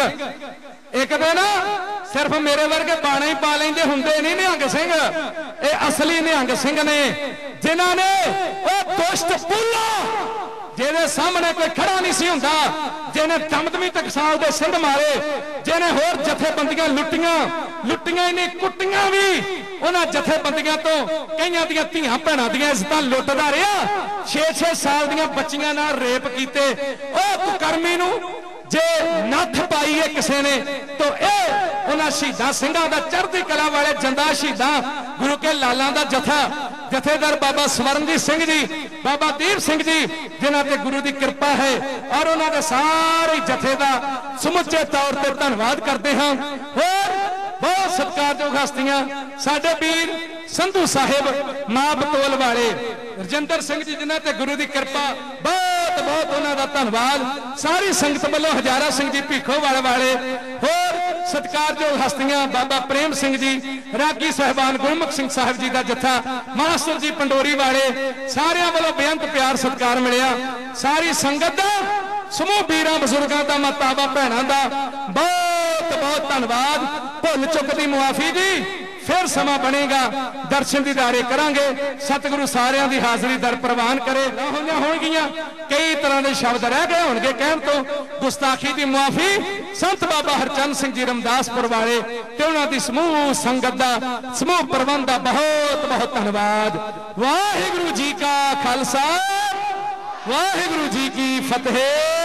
एक दिन सिर्फ मेरे वर्गे बाणा ही पा लेंदे हुंदे नहीं निहंग सिंह, ये असली निहंग सिंह ने जिन्हां ने ओ दुष्ट पुल्ला जिहदे सामने कोई खड़ा नहीं सी हुंदा, जिन्हें दमदमी टकसाल दे सिंध मारे, जिन्हें होर जथेबंदियां लुटियां लुटियां इन्हीं कुटियां भी उन्हां जथेबंदियां तो कईयां दियां धीआं भैणां दियां इज्जतां लुटदा रहा। छे छे साल दियां बच्चियां नाल रेप कीते। ओ कुकर्मी नूं जे नथ पाई है किसी ने तो यह उन्हां शहीदां सिंघां दा चढ़दी कला वाले जंदा शहीदां गुरु के लालां दा जथा जथेदार बाबा स्वरणजीत सिंह जी, बाबा दीप सिंह जी, जिन्हां ते गुरु की कृपा है और उन्होंने सारे जथे का समुचे तौर पर धन्यवाद करते हैं। और बहुत सत्कारयोग हस्तियां साडे वीर संधू साहिब मां बतौल वाले रजिंदर सिंह जी, जिन्हां ते गुरु की कृपा, बहुत बहुत उन्हां दा धन्यवाद। सारी संगत वालों हजारा सिंह जी भीखोवाल वाले, और सत्कारयोग हस्तियां बाबा प्रेम सिंह जी, रागी साहिबान गुरमुख सिंह साहिब जी का जथा, मास्टर जी पंडोरी वाले, सारियां वालों बेअंत प्यार सत्कार मिलिया। सारी संगत दा समूह वीरां बजुर्गां दा मातावां भैणां दा बहुत बहुत धन्यवाद। भुल चुक दी मुआफी जी, फिर समा बनेगा दर्शन दीदारे करांगे। सतगुरु सारियां दी हाजरी दर प्रवान करे। ना होईयां होणगियां कई तरह के शब्द रह गए होणगे कहण तो, गुस्ताखी दी मुआफी संत बाबा हरचंद सिंह जी रमदासपुर वाले ते उन्हां दी समूह संगत दा समूह प्रबंध दा बहुत बहुत धन्यवाद। वाहिगुरु जी का खालसा, वाहिगुरु जी की फतेह।